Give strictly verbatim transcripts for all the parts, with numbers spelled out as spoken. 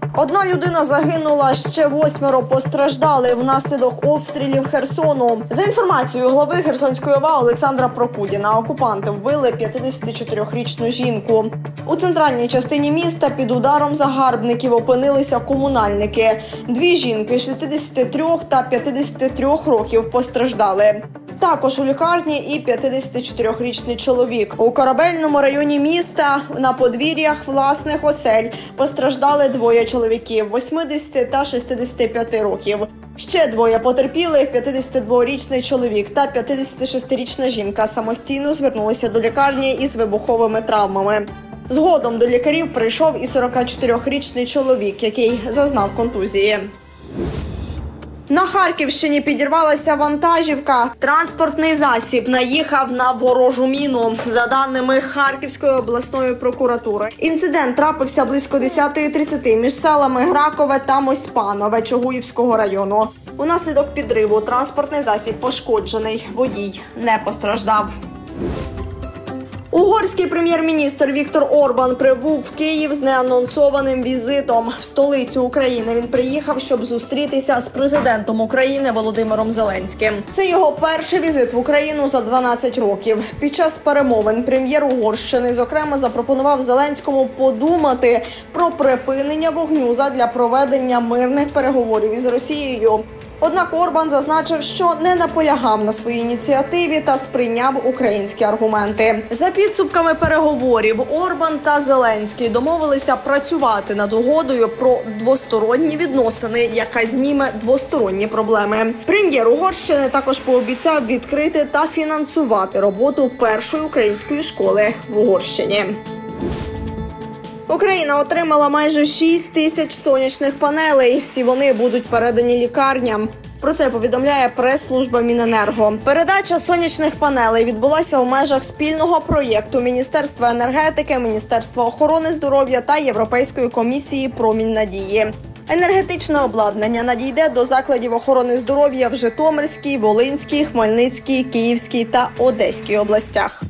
Одна людина загинула, ще восьмеро постраждали внаслідок обстрілів Херсону. За інформацією голови Херсонської ОВА Олександра Прокудіна, окупанти вбили п'ятдесятичотирирічну жінку. У центральній частині міста під ударом загарбників опинилися комунальники. Дві жінки шістдесяти трьох та п'ятдесяти трьох років постраждали. Також у лікарні і п'ятдесятичотирирічний чоловік. У Корабельному районі міста на подвір'ях власних осель постраждали двоє чоловіків – восьмидесяти та шістдесяти п'яти років. Ще двоє потерпілих – п'ятдесятидворічний чоловік та п'ятдесятишестирічна жінка самостійно звернулися до лікарні із вибуховими травмами. Згодом до лікарів прийшов і сорокачотирирічний чоловік, який зазнав контузії. На Харківщині підірвалася вантажівка. Транспортний засіб наїхав на ворожу міну. За даними Харківської обласної прокуратури, інцидент трапився близько десятої тридцяти між селами Гракове та Мосьпанове Чугуївського району. Унаслідок підриву транспортний засіб пошкоджений. Водій не постраждав. Угорський прем'єр-міністр Віктор Орбан прибув в Київ з неанонсованим візитом. В столицю України він приїхав, щоб зустрітися з президентом України Володимиром Зеленським. Це його перший візит в Україну за дванадцять років. Під час перемовин прем'єр Угорщини, зокрема, запропонував Зеленському подумати про припинення вогню задля проведення мирних переговорів із Росією. Однак Орбан зазначив, що не наполягав на своїй ініціативі та сприйняв українські аргументи. За підсумками переговорів Орбан та Зеленський домовилися працювати над угодою про двосторонні відносини, яка зніме двосторонні проблеми. Прем'єр Угорщини також пообіцяв відкрити та фінансувати роботу першої української школи в Угорщині. Україна отримала майже шість тисяч сонячних панелей. Всі вони будуть передані лікарням. Про це повідомляє прес-служба Міненерго. Передача сонячних панелей відбулася у межах спільного проєкту Міністерства енергетики, Міністерства охорони здоров'я та Європейської комісії «Промінь надії». Енергетичне обладнання надійде до закладів охорони здоров'я в Житомирській, Волинській, Хмельницькій, Київській та Одеській областях.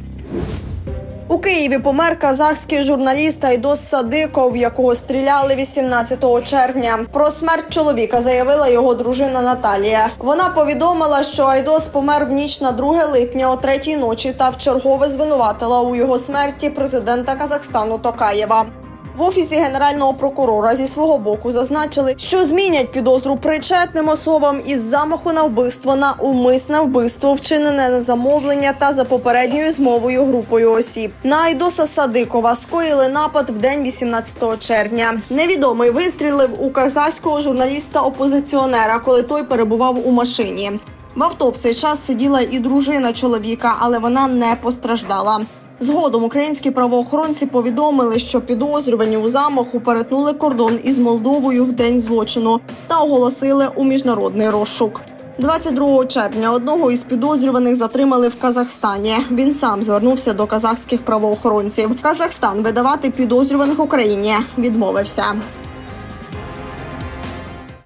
У Києві помер казахський журналіст Айдос Садиков, якого стріляли вісімнадцятого червня. Про смерть чоловіка заявила його дружина Наталія. Вона повідомила, що Айдос помер в ніч на друге липня о третій ночі та вчергове звинуватила у його смерті президента Казахстану Токаєва. В Офісі Генерального прокурора зі свого боку зазначили, що змінять підозру причетним особам із замаху на вбивство на умисне вбивство, вчинене на замовлення та за попередньою змовою групою осіб. На Айдоса Садикова скоїли напад в день вісімнадцятого червня. Невідомий вистрілив у казахського журналіста-опозиціонера, коли той перебував у машині. В авто в цей час сиділа і дружина чоловіка, але вона не постраждала. Згодом українські правоохоронці повідомили, що підозрювані у замаху перетнули кордон із Молдовою в день злочину та оголосили у міжнародний розшук. двадцять другого червня одного із підозрюваних затримали в Казахстані. Він сам звернувся до казахських правоохоронців. Казахстан видавати підозрюваних Україні відмовився.